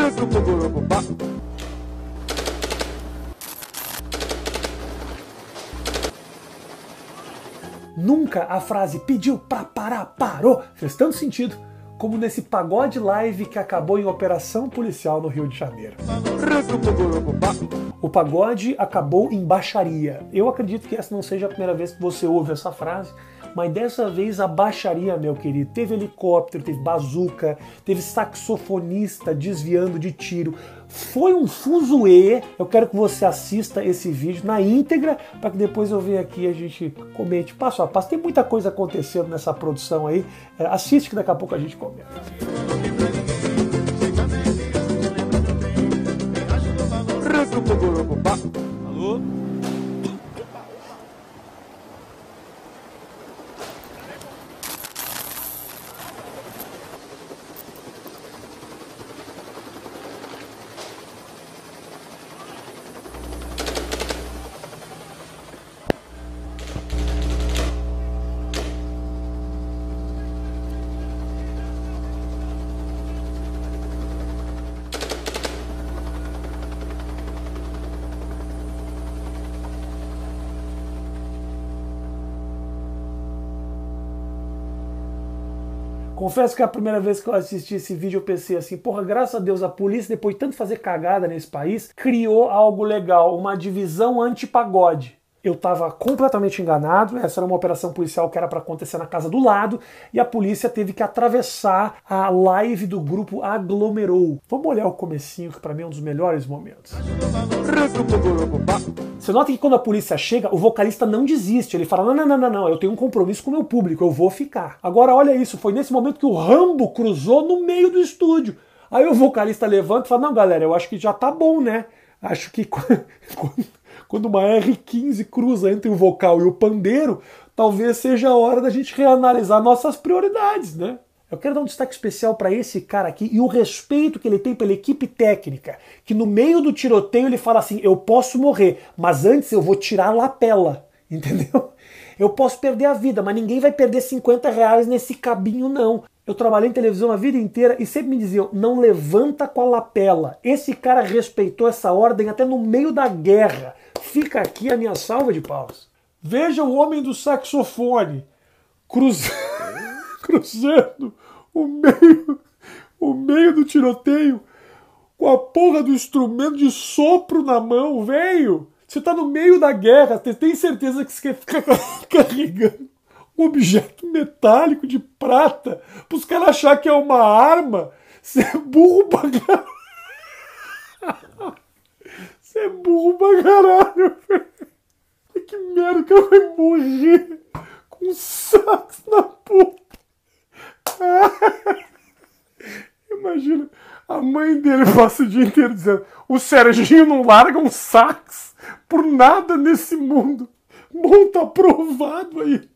Nunca a frase pediu pra parar, parou, fez tanto sentido como nesse pagode live que acabou em operação policial no Rio de Janeiro. O pagode acabou em baixaria. Eu acredito que essa não seja a primeira vez que você ouve essa frase, mas dessa vez a baixaria, meu querido, teve helicóptero, teve bazuca, teve saxofonista desviando de tiro. Foi um fuzuê. Eu quero que você assista esse vídeo na íntegra, para que depois eu venha aqui e a gente comente passo a passo. Tem muita coisa acontecendo nessa produção aí. Assiste que daqui a pouco a gente comenta. Alô? Confesso que a primeira vez que eu assisti esse vídeo eu pensei assim, porra, graças a Deus a polícia, depois de tanto fazer cagada nesse país, criou algo legal, uma divisão anti-pagode. Eu estava completamente enganado, essa era uma operação policial que era para acontecer na casa do lado, e a polícia teve que atravessar a live do grupo Aglomerou. Vamos olhar o comecinho, que para mim é um dos melhores momentos. Você nota que quando a polícia chega, o vocalista não desiste, ele fala, não, eu tenho um compromisso com o meu público, eu vou ficar. Agora olha isso, foi nesse momento que o Rambo cruzou no meio do estúdio. Aí o vocalista levanta e fala, não galera, eu acho que já tá bom, né? Acho que quando uma R15 cruza entre o vocal e o pandeiro, talvez seja a hora da gente reanalisar nossas prioridades, né? Eu quero dar um destaque especial para esse cara aqui e o respeito que ele tem pela equipe técnica, que no meio do tiroteio ele fala assim, eu posso morrer, mas antes eu vou tirar a lapela, entendeu? Eu posso perder a vida, mas ninguém vai perder 50 reais nesse cabinho não. Eu trabalhei em televisão a vida inteira e sempre me diziam, não levanta com a lapela. Esse cara respeitou essa ordem até no meio da guerra. Fica aqui a minha salva de palmas. Veja o homem do saxofone cruzando o meio do tiroteio com a porra do instrumento de sopro na mão, velho. Você tá no meio da guerra, você tem certeza que você quer ficar carregando um objeto metálico de prata para os caras acharem que é uma arma? Você é burro pra caralho. Você é burro pra caralho, velho. Que merda, o cara vai morrer com um sax na puta. Imagina, a mãe dele passa o dia inteiro dizendo, o Serginho não larga um sax por nada nesse mundo. Bom, tá provado aí.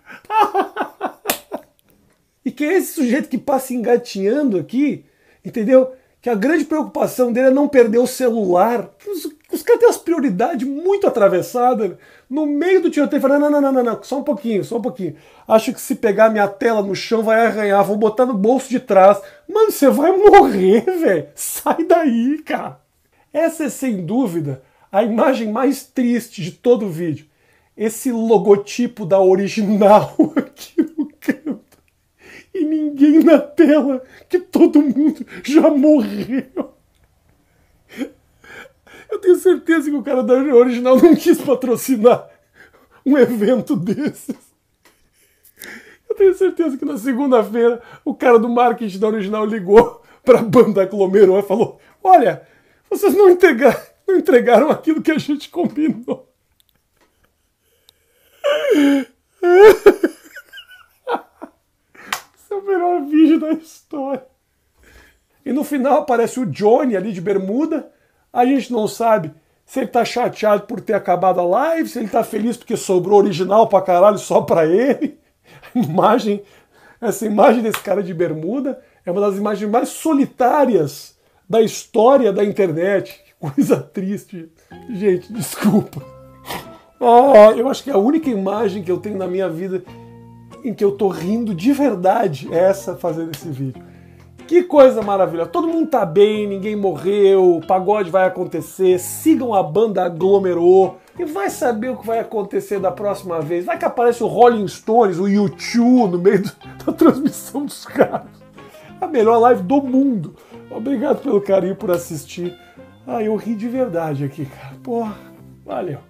E quem é esse sujeito que passa engatinhando aqui, entendeu? Que a grande preocupação dele é não perder o celular. Os caras têm as prioridades muito atravessadas. No meio do tiroteio, fala, não, só um pouquinho. Acho que se pegar minha tela no chão vai arranhar, vou botar no bolso de trás. Mano, você vai morrer, velho. Sai daí, cara. Essa é, sem dúvida, a imagem mais triste de todo o vídeo. Esse logotipo da Original aqui no canto. E ninguém na tela, que todo mundo já morreu. Eu tenho certeza que o cara da Original não quis patrocinar um evento desses. Eu tenho certeza que na segunda-feira o cara do marketing da Original ligou para a banda Aglomerou e falou, olha, vocês não entregaram aquilo que a gente combinou. Esse é o melhor vídeo da história. E no final aparece o Johnny ali de bermuda. A gente não sabe se ele tá chateado por ter acabado a live, se ele tá feliz porque sobrou original pra caralho só pra ele. Essa imagem desse cara de bermuda é uma das imagens mais solitárias da história da internet. Que coisa triste. Gente, desculpa. Eu acho que a única imagem que eu tenho na minha vida em que eu tô rindo de verdade é essa, fazendo esse vídeo. Que coisa maravilhosa. Todo mundo tá bem, ninguém morreu, o pagode vai acontecer, sigam a banda Aglomerou e vai saber o que vai acontecer da próxima vez. Vai que aparece o Rolling Stones, o U2 no meio da transmissão dos caras. A melhor live do mundo. Obrigado pelo carinho, por assistir. Eu ri de verdade aqui, cara. Porra, valeu.